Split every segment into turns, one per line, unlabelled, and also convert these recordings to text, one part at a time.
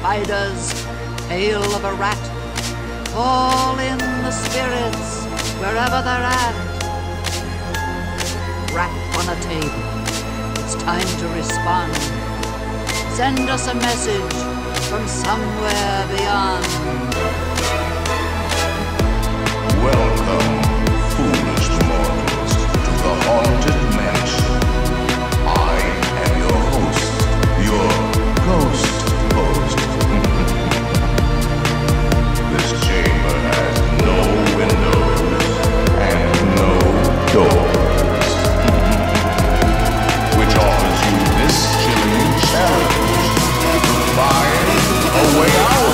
spiders, tail of a rat. Call in the spirits wherever they're at. Rap on a table, it's time to respond. Send us a message from somewhere beyond.
Welcome, foolish mortals, to the haunted mansion. I am your host, your ghost host. This chamber has no windows and no doors, which offers you this chilling challenge to find a way out.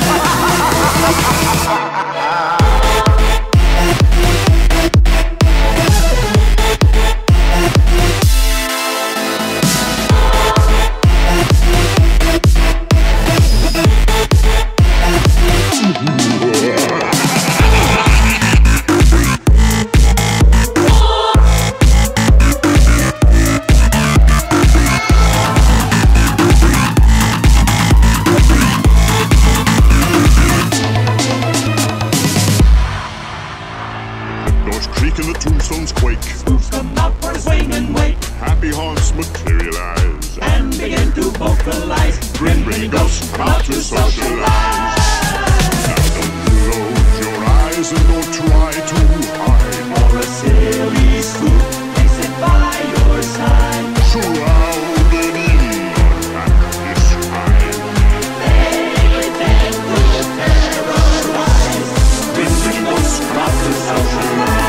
And the tombstones quake.
Spooks come out for a swing and wait.
Happy haunts materialize
and begin to vocalize.
Grin-grinning ghosts come out to socialize. Now don't close your eyes and don't try to hide.
For a silly spook makes it by your side.
Shrouded in this kind.
They pretend to terrorize. Grin-grinning ghosts come out to socialize.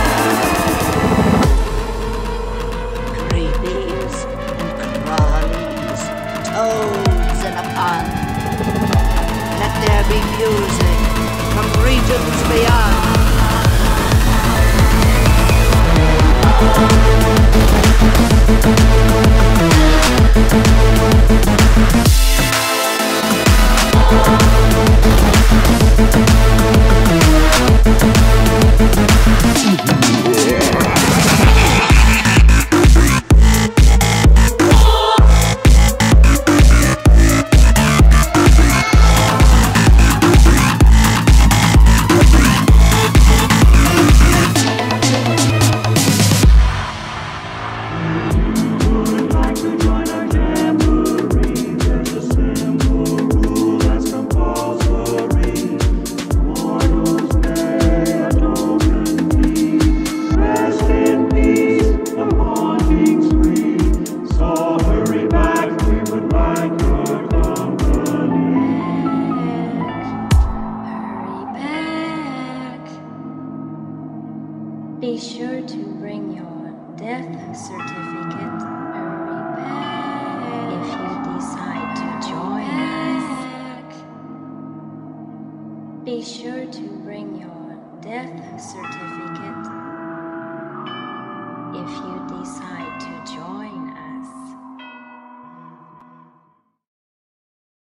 Toads in a pond. Let there be music from regions beyond.
Be sure to bring your death certificate. Hurry back if you decide to join us. Be sure to bring your death certificate.